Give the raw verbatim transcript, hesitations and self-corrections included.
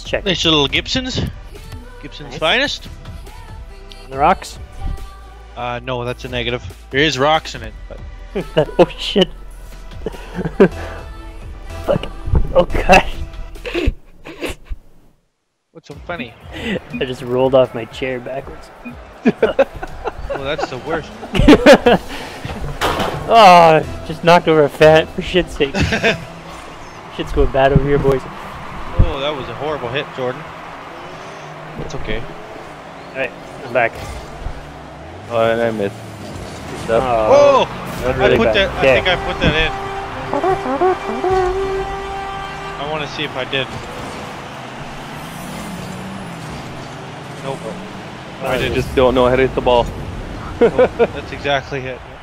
check. Nice little Gibsons. Gibson's Nice. finest. On the rocks? Uh, no, that's a negative. There is rocks in it, but That, oh shit. Fuck. Oh god. what's so funny? I just rolled off my chair backwards. Well, that's the worst. Oh, just knocked over a fan for shit's sake. Shit's going bad over here, boys. Oh, that was a horrible hit, Jordan. It's okay. Alright, I'm back. Oh, and I missed. Good stuff. Oh! That was I really put bad. that. I Okay. think I put that in. I want to see if I did. Nope. Oh, I I did. just don't know how to hit the ball. Nope. That's exactly it.